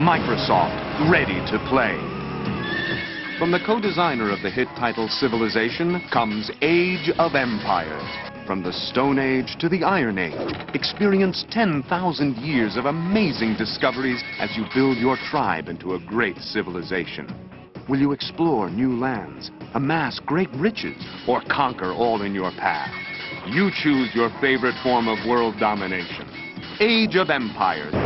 Microsoft, ready to play. From the co-designer of the hit title Civilization comes Age of Empires. From the Stone Age to the Iron Age, experience 10,000 years of amazing discoveries as you build your tribe into a great civilization. Will you explore new lands, amass great riches, or conquer all in your path? You choose your favorite form of world domination. Age of Empires.